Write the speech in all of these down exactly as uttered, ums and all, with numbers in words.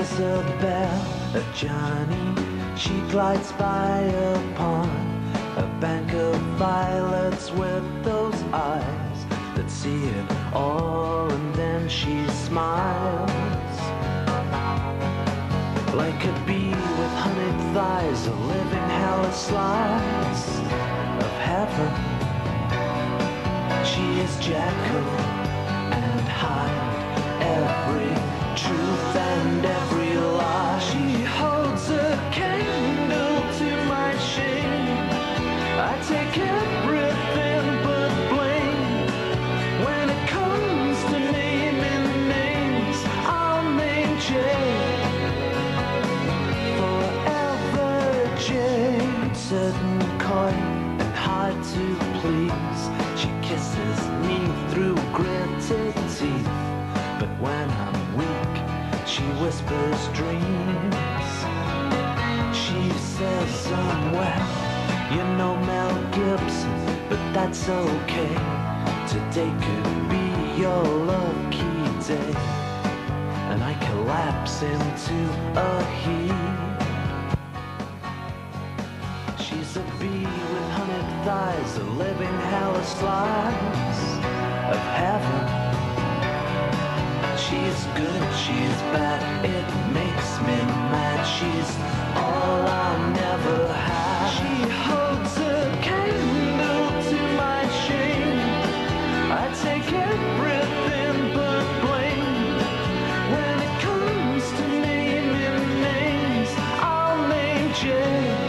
Isabel, a Johnny, she glides by upon a bank of violets with those eyes that see it all, and then she smiles like a bee with honeyed thighs, a living hell slice of heaven. She is Jekyll and Hyde, every truth and every lie. She holds a candle to my shame. I take everything but blame. When it comes to naming names, I'll name Jane. Forever Jane, certain coy and hard to please. She kisses me through gritted teeth, but when I'm weak, she whispers dreams. She says I'm well, you know Mel Gibson, but that's okay. Today could be your lucky day, and I collapse into a heap. She's a bee with honeyed thighs, a living hell slice of heaven. She's good, she's bad, it makes me mad. She's all I'll never have. She holds a candle to my shame. I take everything but blame. When it comes to naming names, I'll name Jane.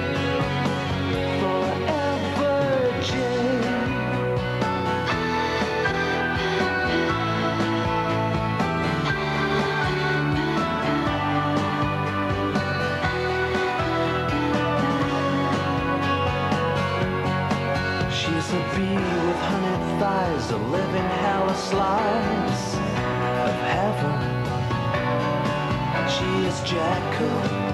Forever Jane. She's a bee with honeyed thighs, a living hell slice of heaven. She is Jekyll